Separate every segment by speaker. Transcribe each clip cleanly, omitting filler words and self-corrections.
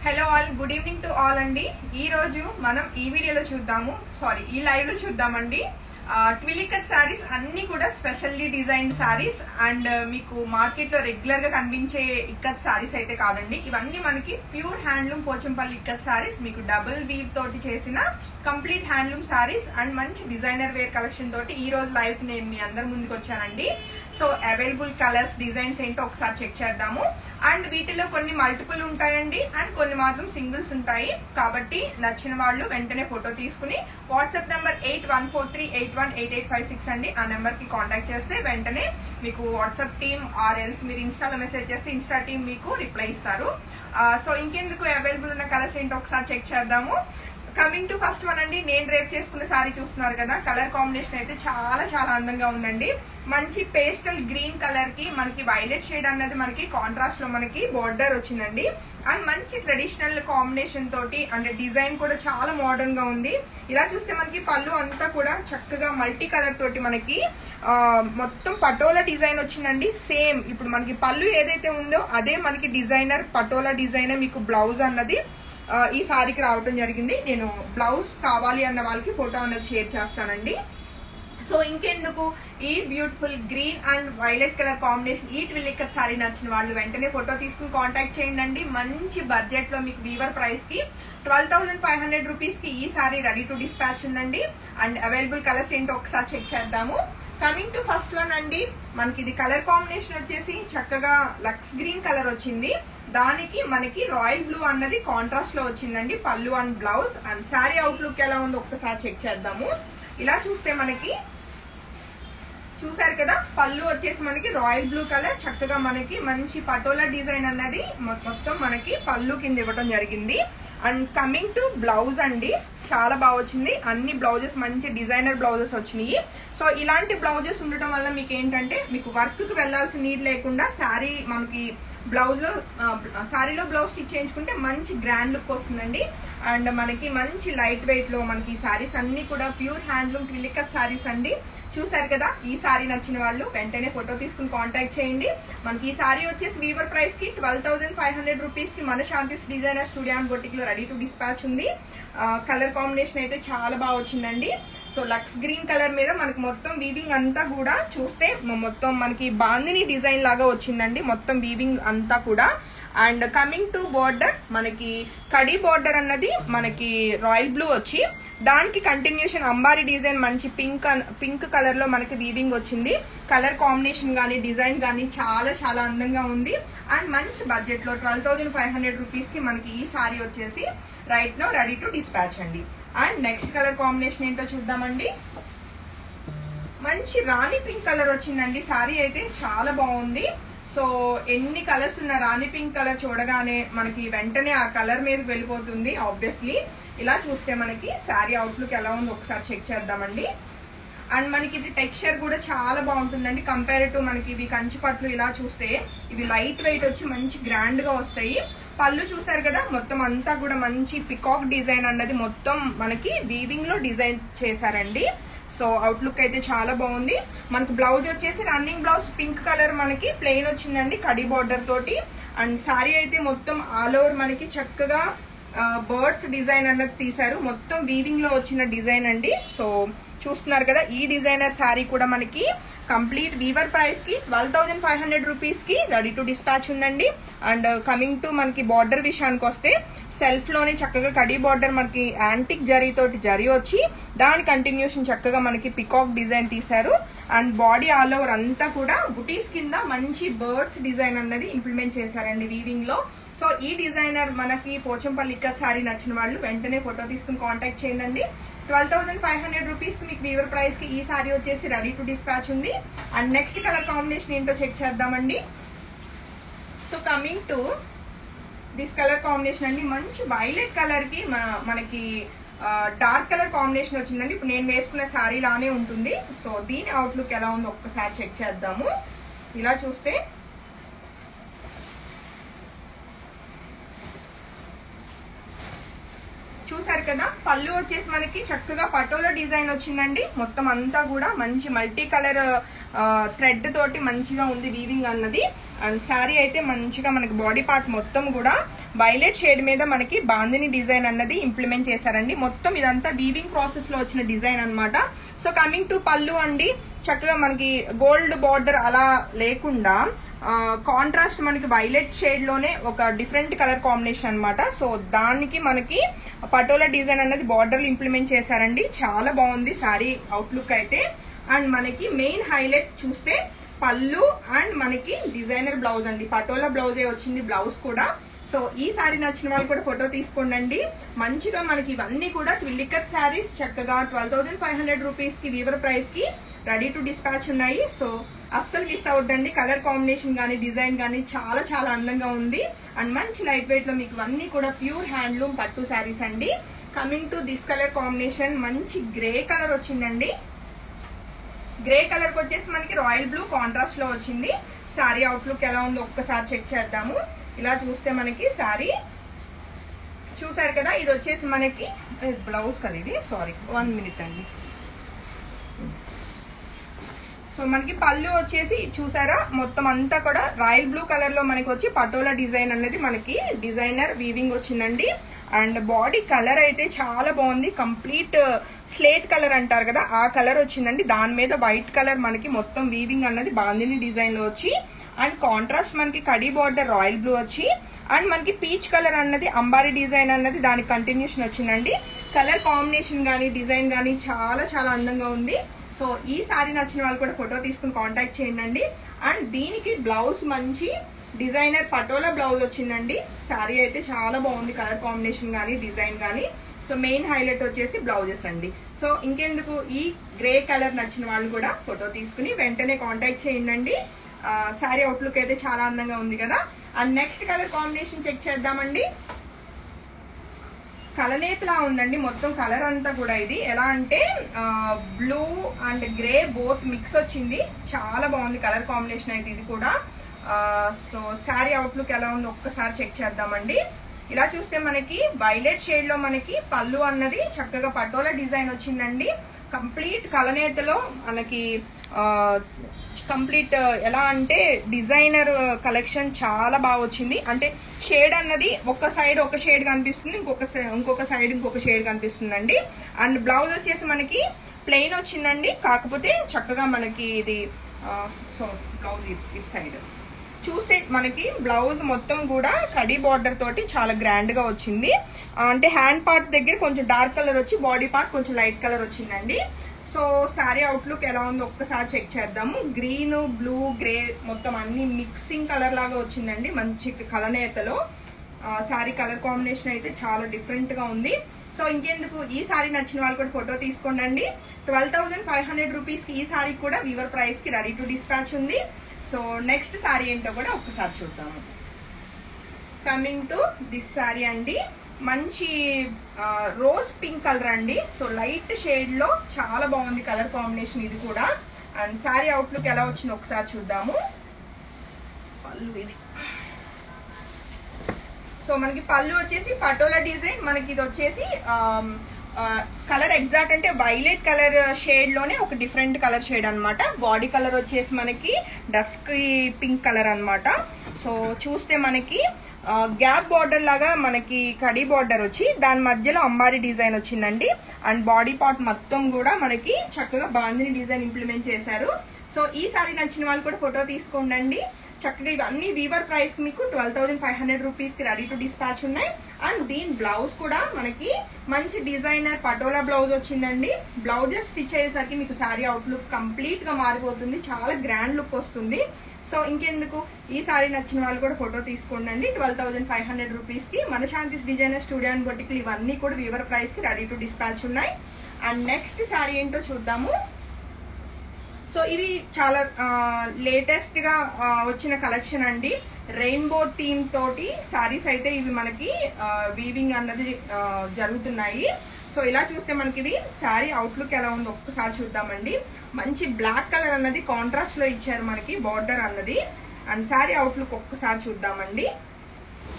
Speaker 1: Hello all, good evening to all అండి. ఈ రోజు మనం ఈ వీడియోలో చూద్దాము, ఈ లైవ్ లో చూద్దామండి. ట్విలికట్ సారీస్ అన్ని కూడా స్పెషల్లీ డిజైన్ సారీస్ అండ్ మీకు మార్కెట్ లో రెగ్యులర్ గా కనిపించే ఇక్కత్ సారీస్ అయితే కాదండి. ఇవన్నీ మనకి ప్యూర్ హ్యాండ్లూమ్ పోచంపల్లి ఇక్కత్ సారీస్, మీకు డబుల్ వీవ్ తోటి చేసిన కంప్లీట్ హ్యాండ్లూమ్ సారీస్ అండ్ మంచి డిజైనర్ వేర్ కలెక్షన్ తోటి ఈ రోజు లైవ్ నేను మీ అందరి ముందుకు వచ్చానండి. సో అవైలబుల్ కలర్స్, డిజైన్స్ ఏంటో ఒకసారి చెక్ చేద్దాము. అండ్ వీటిలో కొన్ని మల్టిపుల్ ఉంటాయండి అండ్ కొన్ని మాత్రం సింగిల్స్ ఉంటాయి. కాబట్టి నచ్చిన వాళ్ళు వెంటనే ఫోటో తీసుకుని వాట్సాప్ నెంబర్ 8143818856 అండి, ఆ నెంబర్ కి కాంటాక్ట్ చేస్తే వెంటనే మీకు వాట్సాప్ టీమ్ ఆర్ ఎల్స్ మీరు ఇన్స్టాలో మెసేజ్ చేస్తే ఇన్స్టా టీమ్ మీకు రిప్లై ఇస్తారు. సో ఇంకెందుకు, అవైలబుల్ ఉన్న కలర్స్ ఏంటో ఒకసారి చెక్ చేద్దాము. కమింగ్ టు ఫస్ట్ వన్ అండి, నేను రేప్ చేసుకున్న సారీ చూస్తున్నారు కదా, కలర్ కాంబినేషన్ అయితే చాలా చాలా అందంగా ఉందండి. మంచి పేస్టల్ గ్రీన్ కలర్ కి మనకి వైలెట్ షేడ్ అన్నది మనకి కాంట్రాస్ట్ లో మనకి బోర్డర్ వచ్చిందండి. అండ్ మంచి ట్రెడిషనల్ కాంబినేషన్ తోటి అండ్ డిజైన్ కూడా చాలా మోడర్న్ గా ఉంది. ఇలా చూస్తే మనకి పళ్ళు అంతా కూడా చక్కగా మల్టీ కలర్ తోటి మనకి మొత్తం పటోలా డిజైన్ వచ్చిందండి. సేమ్ ఇప్పుడు మనకి పళ్ళు ఏదైతే ఉందో అదే మనకి డిజైనర్ పటోలా డిజైనర్ మీకు బ్లౌజ్ అన్నది ఈ సారీకి రావటం జరిగింది. నేను బ్లౌజ్ కావాలి అన్న వాళ్ళకి ఫోటో అన్నది షేర్ చేస్తానండి. సో ఇంకెందుకు, ఈ beautiful green and violet colour combination ఈ ట్విలికట్ సారీ నచ్చిన వాళ్ళు వెంటనే ఫోటో తీసుకుని కాంటాక్ట్ చేయండి. మంచి బడ్జెట్ లో మీకు వీవర్ ప్రైస్ కి 12,500 రూపీస్ కి ఈ సారీ రెడీ టు డిస్పాచ్ ఉందండి. అండ్ అవైలబుల్ కలర్స్ ఏంటో ఒకసారి చెక్ చేద్దాము. కమింగ్ టు ఫస్ట్ వన్ అండి, మనకి ఇది కలర్ కాంబినేషన్ వచ్చేసి చక్కగా లక్స్ గ్రీన్ కలర్ వచ్చింది. దానికి మనకి రాయల్ బ్లూ అన్నది కాంట్రాస్ట్ లో వచ్చిందండి pallu and blouse. And saree outlook ఎలా ఉందో ఒక్కసారి చెక్ చేద్దాము. ఇలా చూస్తే మనకి చూసారు కదా, పళ్ళు వచ్చేసి మనకి రాయల్ బ్లూ కలర్, చక్కగా మనకి మంచి పటోలా డిజైన్ అన్నది మొత్తం మనకి పళ్ళు కింద ఇవ్వడం జరిగింది. అండ్ కమింగ్ టు బ్లౌజ్ అండి, చాలా బాగా వచ్చింది. అన్ని బ్లౌజెస్ మంచి డిజైనర్ బ్లౌజెస్ వచ్చినాయి. సో ఇలాంటి బ్లౌజెస్ ఉండటం వల్ల మీకు ఏంటంటే మీకు వర్క్ కి వెళ్లాల్సిన నీడ్ లేకుండా శారీ మనకి బ్లౌజ్ లో శారీలో బ్లౌజ్ స్టిచ్ చేయించుకుంటే మంచి గ్రాండ్ లుక్ వస్తుందండి. అండ్ మనకి మంచి లైట్ వెయిట్ లో మనకి సారీస్ అన్ని కూడా ప్యూర్ హ్యాండ్లూమ్ ట్విలికట్ సారీస్ అండి. చూసారు కదా, ఈ సారీ నచ్చిన వాళ్ళు వెంటనే ఫోటో తీసుకుని కాంటాక్ట్ చేయండి. మనకి ఈ సారీ వచ్చేసి వీవర్ ప్రైస్ కి 12,500 రూపీస్ కి మన Shanthi's designer studio and boutique లో రెడీ టు డిస్పాచ్ ఉంది. కలర్ కాంబినేషన్ అయితే చాలా బాగా వచ్చిందండి. సో లక్స్ గ్రీన్ కలర్ మీద మనకి మొత్తం వీవింగ్ అంతా కూడా చూస్తే మొత్తం మనకి బాందిని డిజైన్ లాగా వచ్చిందండి మొత్తం వీవింగ్ అంతా కూడా. అండ్ కమింగ్ టు బోర్డర్, మనకి కడీ బోర్డర్ అన్నది మనకి రాయల్ బ్లూ వచ్చి దానికి కంటిన్యూషన్ అంబారీ డిజైన్ మంచి పింక్ కలర్ లో మనకి వీవింగ్ వచ్చింది. కలర్ కాంబినేషన్ గానీ డిజైన్ గానీ చాలా చాలా అందంగా ఉంది. అండ్ మంచి బడ్జెట్ లో 12,500 రూపీస్ కి మనకి ఈ సారీ వచ్చేసి right now ready to dispatch అండి. అండ్ నెక్స్ట్ కలర్ కాంబినేషన్ ఏంటో చూద్దామండి. మంచి రాణి పింక్ కలర్ వచ్చిందండి. సారీ అయితే చాలా బాగుంది. సో ఎన్ని కలర్స్ ఉన్న రాణి పింక్ కలర్ చూడగానే మనకి వెంటనే ఆ కలర్ మీదకి వెళ్ళిపోతుంది ఆబ్వియస్లీ. ఇలా చూస్తే మనకి శారీ అవుట్లుక్ ఎలా ఉందో ఒకసారి చెక్ చేద్దామండి. అండ్ మనకి ఇది టెక్స్చర్ కూడా చాలా బాగుంటుందండి కంపేర్ టు మనకి ఇవి కంచి పట్లు. ఇలా చూస్తే ఇవి లైట్ వెయిట్ వచ్చి మంచి గ్రాండ్ గా వస్తాయి. పళ్ళు చూసారు కదా, మొత్తం అంతా కూడా మంచి పికాక్ డిజైన్ అన్నది మొత్తం మనకి వీవింగ్ లో డిజైన్ చేశారండి. సో అవుట్లుక్ అయితే చాలా బాగుంది. మనకి బ్లౌజ్ వచ్చేసి రన్నింగ్ బ్లౌజ్ పింక్ కలర్ మనకి ప్లెయిన్ వచ్చిందండి కడీ బోర్డర్ తోటి. అండ్ సారీ అయితే మొత్తం ఆల్ ఓవర్ మనకి చక్కగా బర్డ్స్ డిజైన్ అన్నది తీశారు, మొత్తం వీవింగ్ లో వచ్చిన డిజైన్ అండి. సో చూస్తున్నారు కదా, ఈ డిజైనర్ శారీ కూడా మనకి కంప్లీట్ వీవర్ ప్రైస్ కి 12,500 రూపీస్ కి రెడీ టు డిస్పాచ్ ఉందండి. అండ్ కమింగ్ టు మనకి బార్డర్ విషయానికి వస్తే సెల్ఫ్ లోనే చక్కగా కడీ బార్డర్ మనకి యాంటిక్ జరీ తోటి జరీ వచ్చి దాని కంటిన్యూషన్ చక్కగా మనకి పికాక్ డిజైన్ తీశారు. అండ్ బాడీ ఆల్ ఓవర్ అంతా కూడా బుటీస్ కింద మంచి బర్డ్స్ డిజైన్ అన్నది ఇంప్లిమెంట్ చేశారండి వీవింగ్ లో. సో ఈ డిజైనర్ మనకి పోచంపల్లి ఇక్కత్ సారీ నచ్చిన వాళ్ళు వెంటనే ఫోటో తీసుకుని కాంటాక్ట్ చేయండి. 12,500 రూపీస్ కి మీకు వీవర్ ప్రైస్ కి ఈ సారీ వచ్చేసి రెడీ టు డిస్పాచ్ ఉంది. అండ్ నెక్స్ట్ కలర్ కాంబినేషన్ ఏంటో చెక్ చేద్దామండి. So coming to this colour combination అండి, మంచి వైలెట్ కలర్ కి మనకి డార్క్ కలర్ కాంబినేషన్ వచ్చిందండి. ఇప్పుడు నేను వేసుకున్న సారీ లానే ఉంటుంది. సో దీని అవుట్లుక్ ఎలా ఉందో ఒక్కసారి చెక్ చేద్దాము. ఇలా చూస్తే చూసారు కదా, పళ్ళు వచ్చేసి మనకి చక్కగా పటోలా డిజైన్ వచ్చిందండి. మొత్తం అంతా కూడా మంచి మల్టీ కలర్ థ్రెడ్ తోటి మంచిగా ఉంది వీవింగ్ అన్నది. అండ్ శారీ అయితే మంచిగా మనకి బాడీ పార్ట్ మొత్తం కూడా వైలెట్ షేడ్ మీద మనకి బాందిని డిజైన్ అన్నది ఇంప్లిమెంట్ చేశారండి. మొత్తం ఇదంతా వీవింగ్ ప్రాసెస్ లో వచ్చిన డిజైన్ అన్నమాట. సో కమింగ్ టు పళ్ళు అండి, చక్కగా మనకి గోల్డ్ బార్డర్ అలా లేకుండా కాంట్రాస్ట్ మనకి వైలెట్ షేడ్ లోనే ఒక డిఫరెంట్ కలర్ కాంబినేషన్ అన్నమాట. సో దానికి మనకి పటోలా డిజైన్ అన్నది బార్డర్ ఇంప్లిమెంట్ చేశారండి. చాలా బాగుంది శారీ అవుట్లుక్ అయితే. అండ్ మనకి మెయిన్ హైలైట్ చూస్తే పళ్ళు అండ్ మనకి డిజైనర్ బ్లౌజ్ అండి, పటోలా బ్లౌజే వచ్చింది బ్లౌజ్ కూడా. సో ఈ శారీ నచ్చిన వాళ్ళు కూడా ఫోటో తీసుకోండి. మంచిగా మనకి ఇవన్నీ కూడా ట్విల్లికట్ శారీస్ చక్కగా 12,500 రూపీస్ కి వీవర్ ప్రైస్ కి రెడీ టు డిస్పాచ్ ఉన్నాయి. సో అస్సలు మిస్ అవద్దండి. కలర్ కాంబినేషన్ కానీ డిజైన్ కానీ చాలా చాలా అందంగా ఉంది. అండ్ మంచి లైట్ వెయిట్ లో మీకు ఇవన్నీ కూడా ప్యూర్ హ్యాండ్లూమ్ పట్టు శారీస్ అండి. Coming to this colour combination, మంచి గ్రే కలర్ వచ్చిందండి. గ్రే కలర్ కి వచ్చేసి మనకి రాయల్ బ్లూ కాంట్రాస్ట్ లో వచ్చింది. శారీ అవుట్లుక్ ఎలా ఉందో ఒక్కసారి చెక్ చేద్దాము. ఇలా చూస్తే మనకి శారీ చూసారు కదా, ఇది వచ్చేసి మనకి బ్లౌజ్ కదా ఇది, సారీ 1 మినిట్ అండి. సో మనకి పళ్ళు వచ్చేసి చూసారా మొత్తం అంతా కూడా రాయల్ బ్లూ కలర్ లో మనకి వచ్చి పటోలా డిజైన్ అనేది మనకి డిజైనర్ వీవింగ్ వచ్చిందండి. అండ్ బాడీ కలర్ అయితే చాలా బాగుంది, కంప్లీట్ స్లేట్ కలర్ అంటారు కదా ఆ కలర్ వచ్చిందండి. దాని మీద వైట్ కలర్ మనకి మొత్తం వీవింగ్ అన్నది బాందిని డిజైన్ లో వచ్చి, అండ్ కాంట్రాస్ట్ మనకి కడీ బార్డర్ రాయల్ బ్లూ వచ్చి, అండ్ మనకి పీచ్ కలర్ అన్నది అంబారీ డిజైన్ అన్నది దానికి కంటిన్యూషన్ వచ్చిందండి. కలర్ కాంబినేషన్ కానీ డిజైన్ కానీ చాలా చాలా అందంగా ఉంది. సో ఈ సారీ నచ్చిన వాళ్ళు కూడా ఫోటో తీసుకుని కాంటాక్ట్ చేయండి. అండ్ దీనికి బ్లౌజ్ మంచి డిజైనర్ పటోలా బ్లౌజ్ వచ్చిందండి. సారీ అయితే చాలా బాగుంది, కలర్ కాంబినేషన్ కానీ డిజైన్ కానీ. సో మెయిన్ హైలైట్ వచ్చేసి బ్లౌజెస్ అండి. సో ఇంకెందుకు, ఈ గ్రే కలర్ నచ్చిన వాళ్ళు కూడా ఫోటో తీసుకుని వెంటనే కాంటాక్ట్ చేయండి. సారీ అవుట్లుక్ అయితే చాలా అందంగా ఉంది కదా. And next colour combination check చేద్దామండి. కలనేతలా ఉందండి మొత్తం కలర్ అంతా కూడా. ఇది ఎలా అంటే blue and grey both mix వచ్చింది, చాలా బాగుంది కలర్ కాంబినేషన్ అయితే ఇది కూడా. సో శారీ అవుట్లుక్ ఎలా ఉందో ఒక్కసారి చెక్ చేద్దామండి. ఇలా చూస్తే మనకి వైలెట్ షేడ్ లో మనకి పళ్ళు అన్నది చక్కగా పటోలా డిజైన్ వచ్చిందండి. కంప్లీట్ కలనేతలో మనకి కంప్లీట్ ఎలా అంటే డిజైనర్ కలెక్షన్ చాలా బాగా వచ్చింది. అంటే షేడ్ అన్నది ఒక సైడ్ ఒక షేడ్ కనిపిస్తుంది, ఇంకొక సైడ్ ఇంకొక షేడ్ కనిపిస్తుందండి. అండ్ బ్లౌజ్ వచ్చేసి మనకి ప్లెయిన్ వచ్చిందండి, కాకపోతే చక్కగా మనకి ఇది సో బ్లౌజ్ ఇటు సైడ్ చూస్తే మనకి బ్లౌజ్ మొత్తం కూడా కడీ బార్డర్ తోటి చాలా గ్రాండ్ గా వచ్చింది. అంటే హ్యాండ్ పార్ట్ దగ్గర కొంచెం డార్క్ కలర్ వచ్చి బాడీ పార్ట్ కొంచెం లైట్ కలర్ వచ్చిందండి. సో శారీ అవుట్లుక్ ఎలా ఉందో ఒక్కసారి చెక్ చేద్దాము. గ్రీన్ బ్లూ గ్రే మొత్తం అన్ని మిక్సింగ్ కలర్ లాగా వచ్చిందండి మంచి కలనేతలో. శారీ కలర్ కాంబినేషన్ అయితే చాలా డిఫరెంట్ గా ఉంది. సో ఇంకెందుకు, ఈ సారీ నచ్చిన వాళ్ళు కూడా ఫోటో తీసుకోండి. 12,500 రూపీస్ కి ఈ సారీ కూడా వీవర్ ప్రైస్ కి రెడీ టు డిస్పాచ్ ఉంది. సో నెక్స్ట్ సారీ ఏంటో కూడా ఒక్కసారి చూద్దాము. కమింగ్ టు దిస్ సారీ అండి, మంచి రోజ్ పింక్ కలర్ అండి. సో లైట్ షేడ్ లో చాలా బాగుంది కలర్ కాంబినేషన్ ఇది కూడా. అండ్ సారీ అవుట్లుక్ ఎలా వచ్చిందో ఒకసారి చూద్దాము. పళ్ళు ఇది, సో మనకి పళ్ళు వచ్చేసి పటోలా డిజైన్, మనకి ఇది వచ్చేసి కలర్ ఎగ్జాక్ట్ అంటే వైలెట్ కలర్ షేడ్ లోనే ఒక డిఫరెంట్ కలర్ షేడ్ అన్నమాట. బాడీ కలర్ వచ్చేసి మనకి డస్క్ పింక్ కలర్ అన్నమాట. సో చూస్తే మనకి గ్యాప్ బార్డర్ లాగా మనకి కడీ బార్డర్ వచ్చి దాని మధ్యలో అంబారీ డిజైన్ వచ్చిందండి. అండ్ బాడీ పార్ట్ మొత్తం కూడా మనకి చక్కగా బాందిని డిజైన్ ఇంప్లిమెంట్ చేశారు. సో ఈ సారీ నచ్చిన వాళ్ళు కూడా ఫోటో తీసుకోండి. చక్కగా ఇవన్నీ వీవర్ ప్రైస్ మీకు 12,500 రూపీస్ కి రెడీ టు డిస్పాచ్ ఉన్నాయి. అండ్ దీని బ్లౌజ్ కూడా మనకి మంచి డిజైనర్ పటోలా బ్లౌజ్ వచ్చిందండి. బ్లౌజెస్ స్టిచ్ అయ్యేసరికి మీకు శారీ అవుట్లుక్ కంప్లీట్ గా మారిపోతుంది, చాలా గ్రాండ్ లుక్ వస్తుంది. సో ఇంకెందుకు, ఈ సారీ నచ్చిన వాళ్ళు కూడా ఫోటో తీసుకోండి. 12,500 రూపీస్ కి మనశాంతిస్ డిజైనర్ స్టూడియో అండ్ బొటిక్లు ఇవన్నీ కూడా వీవర్ ప్రైస్ కి రెడీ టు డిస్పాచ్ ఉన్నాయి. అండ్ నెక్స్ట్ సారీ ఏంటో చూద్దాము. సో ఇవి చాలా లేటెస్ట్ గా వచ్చిన కలెక్షన్ అండి. రెయిన్బో థీమ్ తోటి సారీస్ అయితే ఇవి మనకి వీవింగ్ అన్నది జరుగుతున్నాయి. సో ఇలా చూస్తే మనకి ఇది శారీ అవుట్లుక్ ఎలా ఉందో ఒక్కసారి చూద్దామండి. మంచి బ్లాక్ కలర్ అన్నది కాంట్రాస్ట్ లో ఇచ్చారు మనకి బార్డర్ అన్నది. అండ్ శారీ అవుట్లుక్ ఒక్కసారి చూద్దామండి.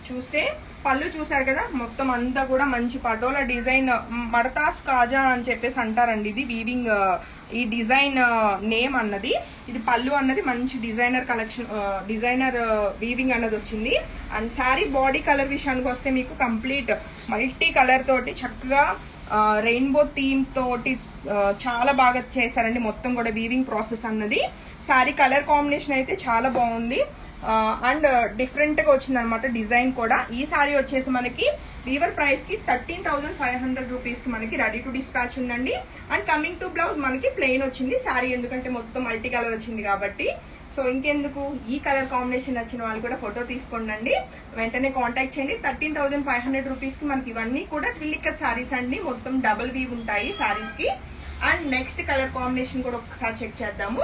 Speaker 1: చూస్తే పళ్ళు చూసారు కదా, మొత్తం అంతా కూడా మంచి పటోలా డిజైన్, మడతాస్ కాజా అని చెప్పేసి అంటారండి. ఇది వీవింగ్, ఈ డిజైన్ నేమ్ అన్నది. ఇది పళ్ళు అన్నది మంచి డిజైనర్ కలెక్షన్, డిజైనర్ వీవింగ్ అన్నది వచ్చింది. అండ్ శారీ బాడీ కలర్ విషయానికి వస్తే మీకు కంప్లీట్ మల్టీ కలర్ తోటి చక్కగా రెయిన్బో థీమ్ తోటి చాలా బాగా చేశారండి. మొత్తం కూడా వీవింగ్ ప్రాసెస్ అన్నది. శారీ కలర్ కాంబినేషన్ అయితే చాలా బాగుంది అండ్ డిఫరెంట్ గా వచ్చింది అనమాట డిజైన్ కూడా. ఈ శారీ వచ్చేసి మనకి వీవర్ ప్రైస్ కి 13,500 రూపీస్ కి మనకి రెడీ టు డిస్పాచ్ ఉందండి. అండ్ కమింగ్ టు బ్లౌజ్ మనకి ప్లెయిన్ వచ్చింది శారీ, ఎందుకంటే మొత్తం మల్టీ కలర్ వచ్చింది కాబట్టి. సో ఇంకెందుకు, ఈ కలర్ కాంబినేషన్ నచ్చిన వాళ్ళు కూడా ఫోటో తీసుకోండి, వెంటనే కాంటాక్ట్ చేయండి. 13,500 రూపీస్ కి మనకి ఇవన్నీ కూడా ట్విల్లిక్కత్ శారీస్ అండి. మొత్తం డబుల్ వీవ్ ఉంటాయి శారీస్ కి. అండ్ నెక్స్ట్ కలర్ కాంబినేషన్ కూడా ఒకసారి చెక్ చేద్దాము.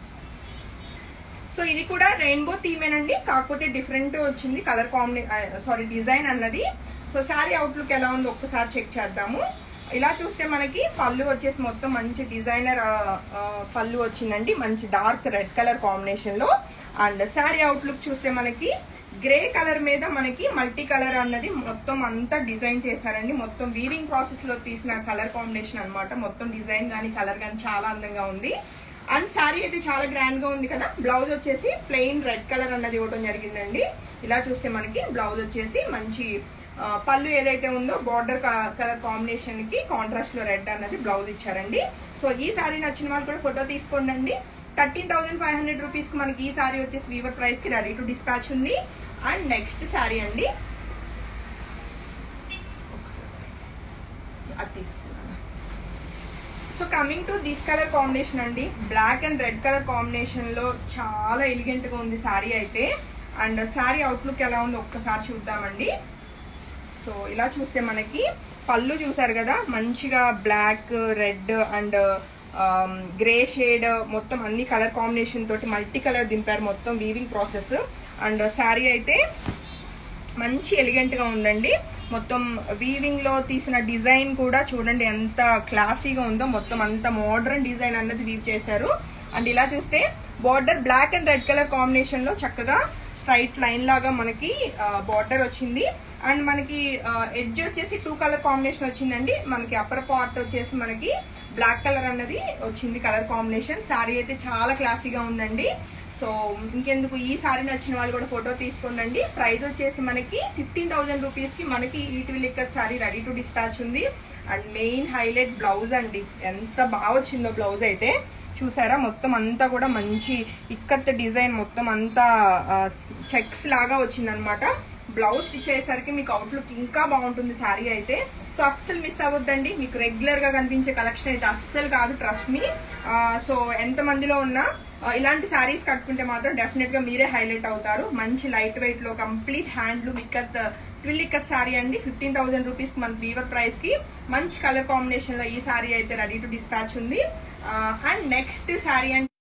Speaker 1: సో ఇది కూడా రెయిన్బో థీమేనండి, కాకపోతే డిఫరెంట్ వచ్చింది కలర్ కాంబినేషన్, డిజైన్ అన్నది. సో శారీ అవుట్లుక్ ఎలా ఉందో ఒక్కసారి చెక్ చేద్దాము. ఇలా చూస్తే మనకి పళ్ళు వచ్చేసి మొత్తం మంచి డిజైనర్ పళ్ళు వచ్చిందండి, మంచి డార్క్ రెడ్ కలర్ కాంబినేషన్ లో. అండ్ శారీ అవుట్లుక్ చూస్తే మనకి గ్రే కలర్ మీద మనకి మల్టీ కలర్ అన్నది మొత్తం అంతా డిజైన్ చేశారండి. మొత్తం వీవింగ్ ప్రాసెస్ లో తీసిన కలర్ కాంబినేషన్ అన్నమాట. మొత్తం డిజైన్ గానీ కలర్ గానీ చాలా అందంగా ఉంది. అండ్ శారీ అయితే చాలా గ్రాండ్ గా ఉంది కదా. బ్లౌజ్ వచ్చేసి ప్లెయిన్ రెడ్ కలర్ అన్నది ఇవ్వడం జరిగిందండి. ఇలా చూస్తే మనకి బ్లౌజ్ వచ్చేసి మంచి పళ్ళు ఏదైతే ఉందో బార్డర్ కలర్ కాంబినేషన్ కి కాంట్రాస్ట్ లో రెడ్ అన్నది బ్లౌజ్ ఇచ్చారండి. సో ఈ శారీ నచ్చిన వాళ్ళు కూడా ఫోటో తీసుకోండి. 13,500 రూపీస్ కి మనకి ఈ శారీ వచ్చేసి వీవర్ ప్రైస్ కి రెడీ టు డిస్పాచ్ ఉంది. అండ్ నెక్స్ట్ శారీ అండి, so coming to this colour combination అండి. Black and red colour combination లో చాలా ఎలిగెంట్ గా ఉంది శారీ అయితే. అండ్ శారీ అవుట్లుక్ ఎలా ఉందో ఒక్కసారి చూద్దామండి. సో ఇలా చూస్తే మనకి పళ్ళు చూసారు కదా, మంచిగా black, red and grey shade మొత్తం అన్ని కలర్ కాంబినేషన్ తోటి మల్టీ కలర్ దింపారు మొత్తం వీవింగ్ ప్రాసెస్. అండ్ శారీ అయితే మంచి ఎలిగెంట్ గా ఉందండి. మొత్తం వీవింగ్ లో తీసిన డిజైన్ కూడా చూడండి ఎంత క్లాసీగా ఉందో. మొత్తం అంత మోడర్న్ డిజైన్ అన్నది వీవ్ చేశారు. అండ్ ఇలా చూస్తే border black and red colour combination లో చక్కగా స్ట్రైట్ లైన్ లాగా మనకి బార్డర్ వచ్చింది. అండ్ మనకి ఎడ్జ్ వచ్చేసి 2 కలర్ కాంబినేషన్ వచ్చిందండి. మనకి అప్పర్ పార్ట్ వచ్చేసి మనకి బ్లాక్ కలర్ అన్నది వచ్చింది కలర్ కాంబినేషన్. శారీ అయితే చాలా క్లాసీగా ఉందండి. సో ఇంకెందుకు, ఈ శారీ నచ్చిన వాళ్ళు కూడా ఫోటో తీసుకోండి. ప్రైస్ వచ్చేసి మనకి 15,000 రూపీస్ కి మనకి ఈ ట్విల్లిక్కత్ శారీ రెడీ టు డిస్పాచ్ ఉంది. అండ్ మెయిన్ హైలైట్ బ్లౌజ్ అండి, ఎంత బాగా వచ్చిందో బ్లౌజ్ అయితే. చూసారా, మొత్తం అంతా కూడా మంచి ఇక్కత్ డిజైన్, మొత్తం అంతా చెక్స్ లాగా వచ్చింది అనమాట. బ్లౌజ్ స్టిచ్ అయ్యేసరికి మీకు అవుట్లుక్ ఇంకా బాగుంటుంది శారీ అయితే. సో అస్సలు మిస్ అవ్వద్దండి, మీకు రెగ్యులర్ గా కనిపించే కలెక్షన్ అయితే అస్సలు కాదు, ట్రస్ట్ మీ. సో ఎంత మందిలో ఉన్నా ఇలాంటి శారీస్ కట్టుకుంటే మాత్రం డెఫినెట్ గా మీరే హైలైట్ అవుతారు. మంచి లైట్ వెయిట్ లో కంప్లీట్ హ్యాండ్లూమ్ ట్విల్లిక్కత్ శారీ అండి. 15,000 రూపీస్ మన వీవర్ ప్రైస్ కి మంచి కలర్ కాంబినేషన్ లో ఈ శారీ అయితే రెడీ టు డిస్పాచ్ ఉంది. అండ్ నెక్స్ట్ శారీ అంటే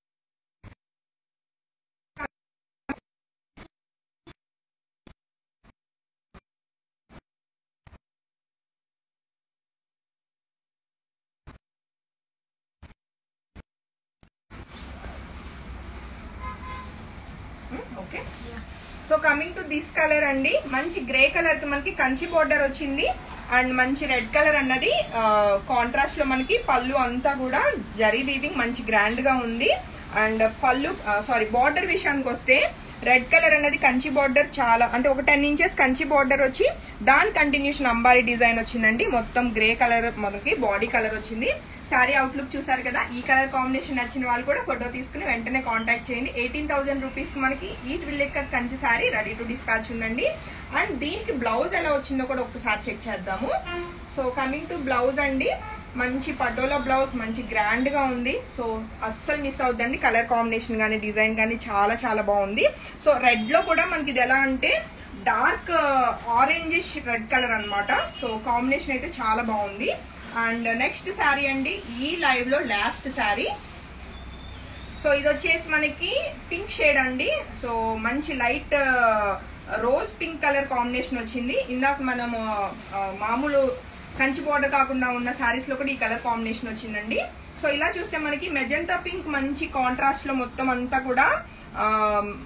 Speaker 1: okay. So coming to this colour అండి, మంచి గ్రే కలర్ కి మనకి కంచి బోర్డర్ వచ్చింది. అండ్ మంచి రెడ్ కలర్ అన్నది కాంట్రాస్ట్ లో మనకి పళ్ళు అంతా కూడా జరీ వీవింగ్ మంచి గ్రాండ్ గా ఉంది. అండ్ పళ్ళు బార్డర్ విషయానికి వస్తే రెడ్ కలర్ అన్నది కంచి బార్డర్ చాలా అంటే ఒక 10 ఇంచెస్ కంచి బార్డర్ వచ్చి దాని కంటిన్యూషన్ అంబారీ డిజైన్ వచ్చిందండి. మొత్తం గ్రే కలర్ మనకి బాడీ కలర్ వచ్చింది. శారీ అవుట్లుక్ చూసారు కదా. ఈ కలర్ కాంబినేషన్ నచ్చిన వాళ్ళు కూడా ఫోటో తీసుకుని వెంటనే కాంటాక్ట్ చేయండి. 18,000 రూపీస్ కి మనకి ఈ ట్విల్లిక్కత్ Kanchi saree ready to dispatch ఉందండి. అండ్ దీనికి బ్లౌజ్ ఎలా వచ్చిందో కూడా ఒకసారి చెక్ చేద్దాము. సో కమింగ్ టు బ్లౌజ్ అండి, మంచి పటోలా బ్లౌజ్, మంచి గ్రాండ్ గా ఉంది. సో అస్సలు మిస్ అవుద్దండి, కలర్ కాంబినేషన్ గానీ డిజైన్ గానీ చాలా చాలా బాగుంది. సో రెడ్ లో కూడా మనకి ఇది ఎలా అంటే డార్క్ ఆరెంజిష్ రెడ్ కలర్ అన్నమాట. సో కాంబినేషన్ అయితే చాలా బాగుంది. అండ్ నెక్స్ట్ శారీ అండి, ఈ లైవ్ లో లాస్ట్ శారీ. సో ఇది వచ్చేసి మనకి పింక్ షేడ్ అండి. సో మంచి light rose pink colour combination వచ్చింది. ఇందాక మనము మామూలు కంచి బోర్డర్ కాకుండా ఉన్న శారీస్ లో కూడా ఈ కలర్ కాంబినేషన్ వచ్చిందండి. సో ఇలా చూస్తే మనకి మెజంతా పింక్ మంచి కాంట్రాస్ట్ లో మొత్తం అంతా కూడా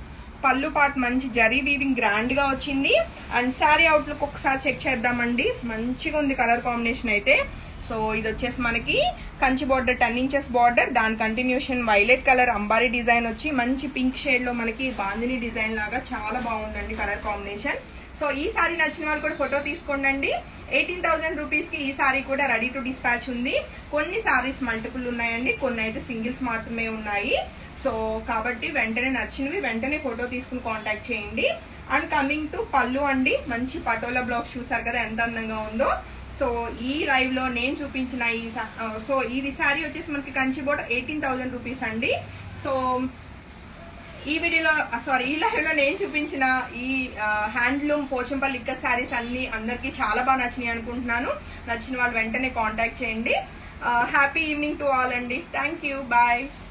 Speaker 1: పళ్ళు పార్ట్ మంచి జరీ వీవింగ్ గ్రాండ్ గా వచ్చింది. అండ్ శారీ అవుట్లుక్ ఒకసారి చెక్ చేద్దామండి. మంచిగా ఉంది కలర్ కాంబినేషన్ అయితే. సో ఇది వచ్చేసి మనకి కంచి బార్డర్ 10 ఇంచెస్ బార్డర్, దాని కంటిన్యూషన్ వైలెట్ కలర్ అంబారీ డిజైన్ వచ్చి మంచి పింక్ షేడ్ లో మనకి బాందిని డిజైన్ లాగా చాలా బాగుందండి కలర్ కాంబినేషన్. సో ఈ సారీ నచ్చిన వాళ్ళు కూడా ఫోటో తీసుకోండి. 18,000 రూపీస్ కి ఈ సారీ కూడా రెడీ టు డిస్పాచ్ ఉంది. కొన్ని సారీస్ మల్టిపుల్ ఉన్నాయండి, కొన్ని అయితే సింగిల్స్ మాత్రమే ఉన్నాయి. సో కాబట్టి వెంటనే నచ్చినవి వెంటనే ఫోటో తీసుకుని కాంటాక్ట్ చేయండి. అండ్ కమింగ్ టు పళ్ళు అండి, మంచి పటోలా బ్లౌజ్ చూసారు కదా ఎంత అందంగా ఉందో. సో ఈ లైవ్ లో నేను చూపించిన ఇది శారీ వచ్చేసి మనకి కంచి బోర్డర్ 18,000 రూపీస్ అండి. సో ఈ వీడియోలో ఈ లైవ్ లో నేను చూపించిన ఈ హ్యాండ్లూమ్ పోచంపల్లి ఇక్కత్ శారీస్ అన్ని అందరికి చాలా బాగా నచ్చినాయి అనుకుంటున్నాను. నచ్చిన వాళ్ళు వెంటనే కాంటాక్ట్ చేయండి. హ్యాపీ ఈవినింగ్ టు ఆల్ అండి. Thank you, bye.